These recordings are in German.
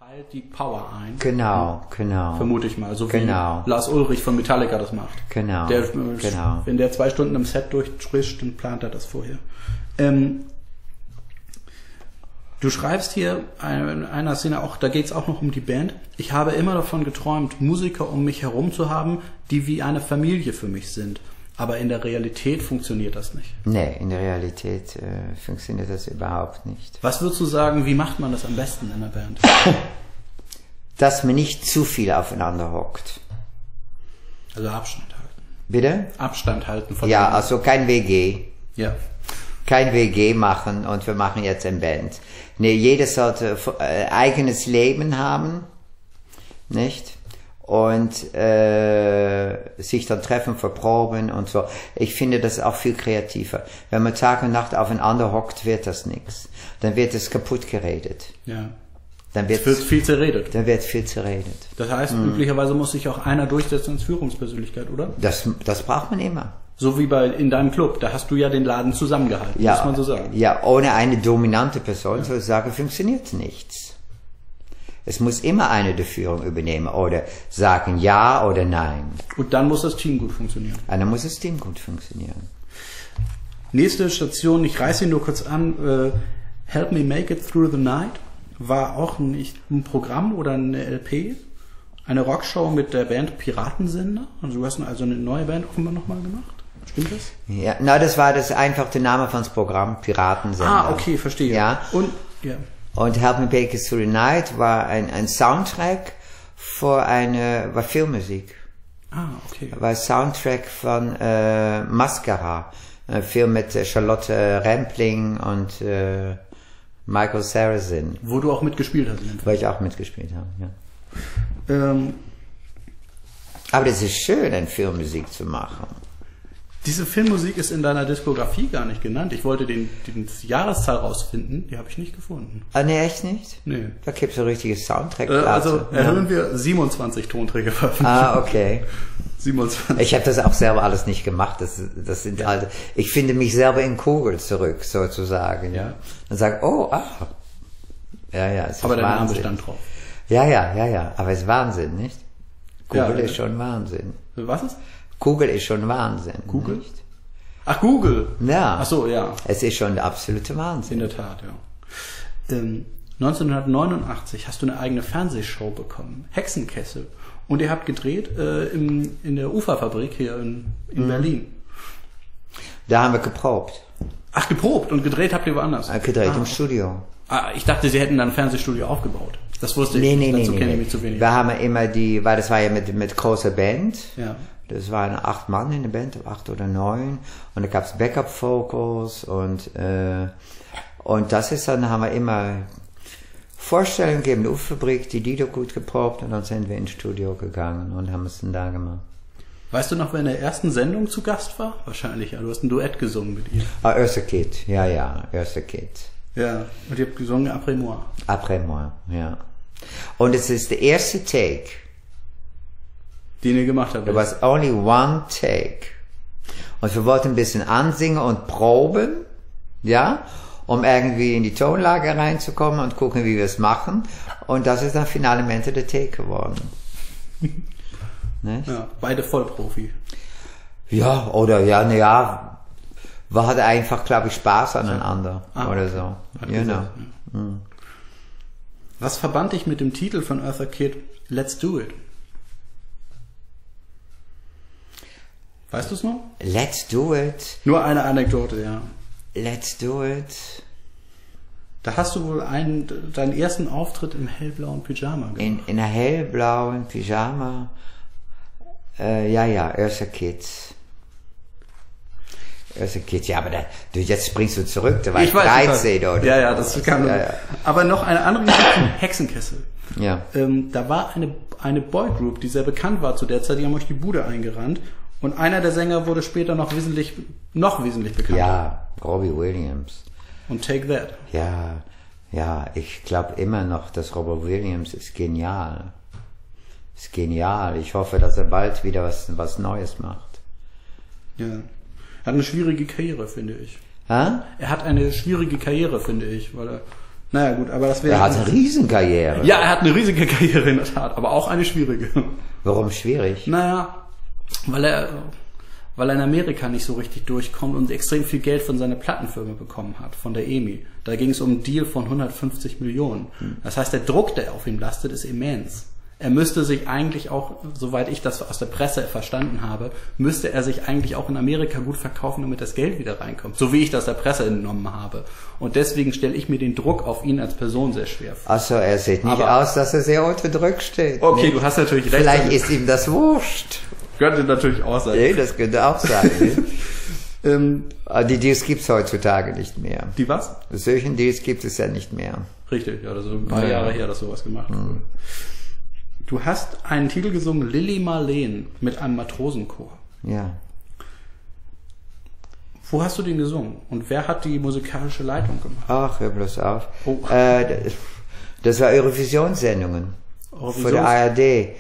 teilt die Power ein. Genau. Vermute ich mal. So wie Genau. Lars Ulrich von Metallica das macht. Genau. Wenn der 2 Stunden im Set durchspricht, dann plant er das vorher. Du schreibst hier in einer Szene auch, da geht es auch noch um die Band. Ich habe immer davon geträumt, Musiker um mich herum zu haben, die wie eine Familie für mich sind. Aber in der Realität funktioniert das nicht. Nee, in der Realität funktioniert das überhaupt nicht. Was würdest du sagen, wie macht man das am besten in der Band? Dass man nicht zu viel aufeinander hockt. Also Abstand halten. Bitte? Abstand halten von Ja, also kein WG. Ja. Kein WG machen und wir machen jetzt eine Band. Nee, jeder sollte eigenes Leben haben, nicht? Und sich dann treffen, verproben und so. Ich finde das auch viel kreativer. Wenn man Tag und Nacht aufeinander hockt, wird das nichts. Dann wird es kaputt geredet. Ja. Dann wird viel zerredet. Dann wird viel zerredet. Das heißt, üblicherweise muss sich auch einer durchsetzen als Führungspersönlichkeit, oder? Das braucht man immer. So wie in deinem Club, da hast du ja den Laden zusammengehalten, Ja, muss man so sagen. Ja, ohne eine dominante Person zu sagen, funktioniert nichts. Es muss immer eine die Führung übernehmen oder sagen ja oder nein. Und dann muss das Team gut funktionieren. Und dann muss das Team gut funktionieren. Nächste Station, ich reiße ihn nur kurz an, Help Me Make It Through the Night, war auch nicht ein Programm oder eine LP, eine Rockshow mit der Band Piratensender. Also du hast also eine neue Band offenbar nochmal gemacht. Stimmt das? Ja, na, das war einfach der Name von das Programm, Piratensender. Ah, okay, verstehe. Ja. Und Help Me Make It Through the Night war ein Soundtrack war Filmmusik. Ah, okay. War ein Soundtrack von Mascara, ein Film mit Charlotte Rampling und Michael Sarrazin. Wo du auch mitgespielt hast. Wo ich auch mitgespielt habe, ja. Aber das ist schön, eine Filmmusik zu machen. Diese Filmmusik ist in deiner Diskografie gar nicht genannt. Ich wollte die Jahreszahl rausfinden, die habe ich nicht gefunden. Ah, nee, echt nicht? Nee. Da gibt es so richtige Soundtrack. Also erhöhen wir 27 Tonträger veröffentlicht. Ah, okay. 27. Ich habe das auch selber alles nicht gemacht. Das sind halt, ich finde mich selber in Kugel zurück, sozusagen. Ja. Dann sage ja, es ist aber dein Name Wahnsinn. stand drauf. Ja. Aber es ist Wahnsinn, nicht? Kugel ist schon Wahnsinn. Was ist? Kugel ist schon Wahnsinn. Kugel? Nicht? Ach, Google. Ja. Ach so, ja. Es ist schon der absolute Wahnsinn. In der Tat, ja. 1989 hast du eine eigene Fernsehshow bekommen, Hexenkessel. Und ihr habt gedreht in der Uferfabrik hier in Berlin. Da haben wir geprobt. Ach, geprobt und gedreht habt ihr woanders? Gedreht im Studio. Ah, ich dachte, sie hätten dann ein Fernsehstudio aufgebaut. Das wusste ich nicht. Dazu kenne ich mich zu wenig. Wir haben immer weil das war ja mit großer Band. Ja. Das waren 8 Mann in der Band, 8 oder 9. Und da gab's Backup-Vocals und das ist dann, haben wir immer Vorstellungen gegeben, die Uferfabrik, die Lieder gut geprobt und dann sind wir ins Studio gegangen und haben es dann da gemacht. Weißt du noch, wer in der ersten Sendung zu Gast war? Wahrscheinlich, ja. Du hast ein Duett gesungen mit ihr. Ah, Eartha Kitt, ja, Eartha Kitt. Ja, und ihr habt gesungen Après moi. Après moi, ja. Und es ist der erste Take. Den ihr gemacht habt. There was only one take. Und wir wollten ein bisschen ansingen und proben, ja, um irgendwie in die Tonlage reinzukommen und gucken, wie wir es machen. Und das ist dann finalmente der Take geworden. Nicht? Ja, beide Vollprofi. Ja, oder wir hatten einfach, glaube ich, Spaß aneinander oder so. Genau. Was verband dich mit dem Titel von Eartha Kitt, Let's Do It? Weißt du es noch? Let's do it. Nur eine Anekdote, ja. Let's do it. Da hast du wohl deinen ersten Auftritt im hellblauen Pyjama gemacht. In einer hellblauen Pyjama. Eartha Kitt. Eartha Kitt, ja, aber jetzt springst du zurück, da war ich 13, oder? Ja, das kam. Ja. Aber noch eine andere Geschichte, Hexenkessel. Ja. Da war eine Boygroup, die sehr bekannt war zu der Zeit, die haben euch die Bude eingerannt. Und einer der Sänger wurde später noch wesentlich bekannter. Ja, Robbie Williams. Und Take That. Ja, ich glaube immer noch, dass Robbie Williams ist genial. Ist genial. Ich hoffe, dass er bald wieder was Neues macht. Ja. Er hat eine schwierige Karriere, finde ich. Hä? Er hat eine schwierige Karriere, finde ich, weil er Naja gut, aber das wäre... Er hat eine Riesenkarriere. Ja, er hat eine riesige Karriere in der Tat, aber auch eine schwierige. Warum schwierig? Naja, weil er in Amerika nicht so richtig durchkommt und extrem viel Geld von seiner Plattenfirma bekommen hat, von der EMI. Da ging es um einen Deal von 150 Millionen. Das heißt, der Druck, der auf ihm lastet, ist immens. Er müsste sich eigentlich auch, soweit ich das aus der Presse verstanden habe, müsste er sich eigentlich auch in Amerika gut verkaufen, damit das Geld wieder reinkommt. So wie ich das aus der Presse entnommen habe. Und deswegen stelle ich mir den Druck auf ihn als Person sehr schwer vor. Also er sieht nicht aus, dass er sehr unter Druck steht. Okay, du hast natürlich recht. Vielleicht ist ihm das wurscht. Könnte natürlich auch sein. Nee, das könnte auch sein. Die Deals gibt's heutzutage nicht mehr. Die was? Solchen Deals gibt es ja nicht mehr. Richtig, ja, das ist ein paar Jahre her, dass sowas gemacht wurde. Du hast einen Titel gesungen, Lili Marleen, mit einem Matrosenchor. Ja. Wo hast du den gesungen? Und wer hat die musikalische Leitung gemacht? Ach, hör bloß auf. Oh. Das war Eurovisionssendungen. Für die ARD.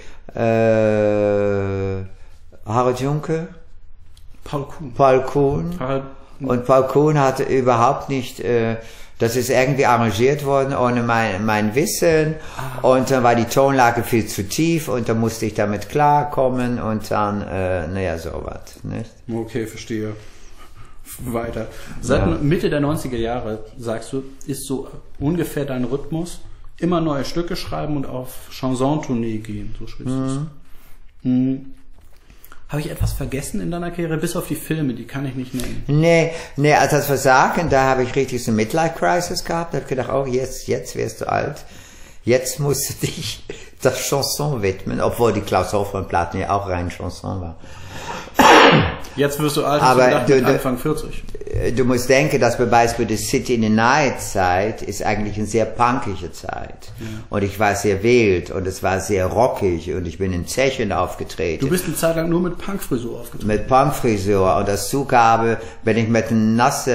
Harald Junke. Paul Kuhn. Paul Kuhn. Und Paul Kuhn hatte überhaupt nicht... Das ist irgendwie arrangiert worden ohne mein Wissen und dann war die Tonlage viel zu tief und dann musste ich damit klarkommen und dann, naja, sowas, nicht? Okay, verstehe. Weiter. Seit Mitte der 90er Jahre, sagst du, ist so ungefähr dein Rhythmus, immer neue Stücke schreiben und auf Chanson-Tournee gehen, so schreibst du es. Habe ich etwas vergessen in deiner Karriere? Bis auf die Filme, die kann ich nicht nennen. Nee, als das Versagen, da habe ich richtig so eine Midlife-Crisis gehabt. Da habe ich gedacht, oh, jetzt wirst du alt. Jetzt musst du dich der Chanson widmen, obwohl die Klaus Hofmann-Platten ja auch rein Chanson war. Jetzt wirst du alt, aber mit Anfang 40. Du musst denken, dass bei Beispiel die City in the Night Zeit ist eigentlich eine sehr punkige Zeit. Ja. Und ich war sehr wild und es war sehr rockig und ich bin in Zechen aufgetreten. Du bist eine Zeit lang nur mit Punkfrisur aufgetreten. Mit Punkfrisur und als Zugabe bin ich mit einem nassen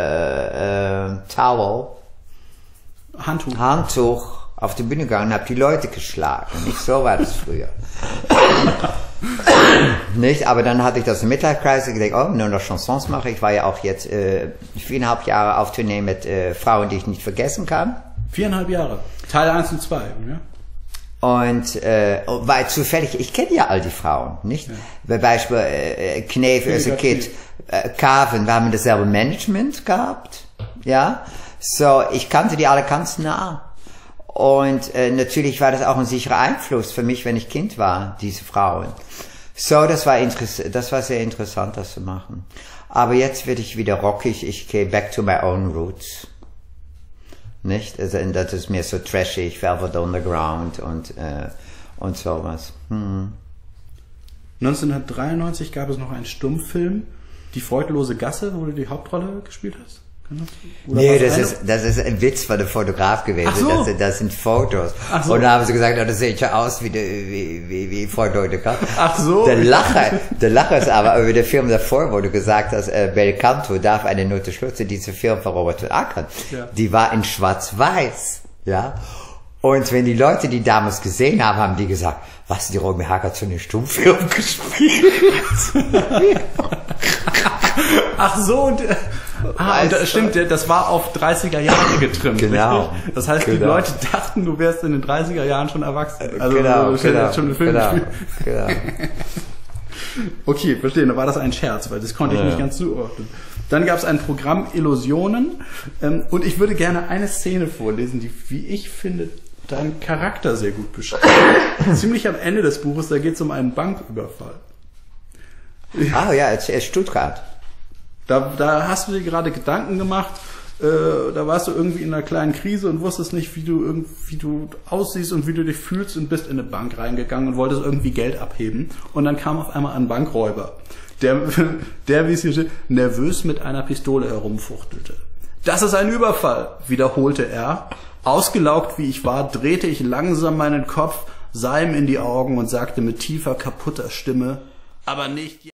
Handtuch auf die Bühne gegangen und habe die Leute geschlagen. Nicht so war das früher. Nicht, aber dann hatte ich das Midlife-Crisis gedacht, oh, nur noch Chansons mache. Ich war ja auch jetzt 4,5 Jahre auf Tournee mit Frauen, die ich nicht vergessen kann. 4,5 Jahre. Teil 1 und 2, ja? Und weil zufällig, ich kenne ja all die Frauen, nicht? Ja. Bei Beispiel Knef, Kid, Carven, wir haben dasselbe Management gehabt, ja? So, ich kannte die alle ganz nah. Und natürlich war das auch ein sicherer Einfluss für mich, wenn ich Kind war, diese Frauen. So, das war sehr interessant, das zu machen. Aber jetzt werde ich wieder rockig, ich gehe back to my own roots. Nicht? Also, das ist mir so trashig, Velvet Underground und sowas. 1993 gab es noch einen Stummfilm, Die freudlose Gasse, wo du die Hauptrolle gespielt hast. Oder nee, das ist ein Witz von dem Fotograf gewesen. So. Das sind Fotos. So. Und da haben sie gesagt, oh, das sieht ja aus wie Freudlose Gasse. Ach so. Der Lacher ist aber über den Film davor, wo du gesagt hast, Belcanto darf eine Note schlutzen, diese Film von Robert von Ackern. Ja. Die war in schwarz-weiß. Ja. Und wenn die Leute die damals gesehen haben, haben die gesagt, was, die Romy Hack hat so einen Stummfilm gespielt? Ach so, und das stimmt, das war auf 30er Jahre getrimmt. Genau. Richtig? Das heißt, die Leute dachten, du wärst in den 30er Jahren schon erwachsen. Also genau, schon einen Film gespielt. Genau. Okay, verstehe, da war das ein Scherz, weil das konnte ich nicht ganz zuordnen. Dann gab es ein Programm Illusionen und ich würde gerne eine Szene vorlesen, die, wie ich finde, deinen Charakter sehr gut beschreibt. Ziemlich am Ende des Buches, da geht es um einen Banküberfall. Ah ja, Stuttgart. Da hast du dir gerade Gedanken gemacht, da warst du irgendwie in einer kleinen Krise und wusstest nicht, wie du aussiehst und wie du dich fühlst und bist in eine Bank reingegangen und wolltest irgendwie Geld abheben. Und dann kam auf einmal ein Bankräuber, der wie es hier steht, nervös mit einer Pistole herumfuchtelte. Das ist ein Überfall, wiederholte er. Ausgelaugt wie ich war, drehte ich langsam meinen Kopf, sah ihm in die Augen und sagte mit tiefer, kaputter Stimme, aber nicht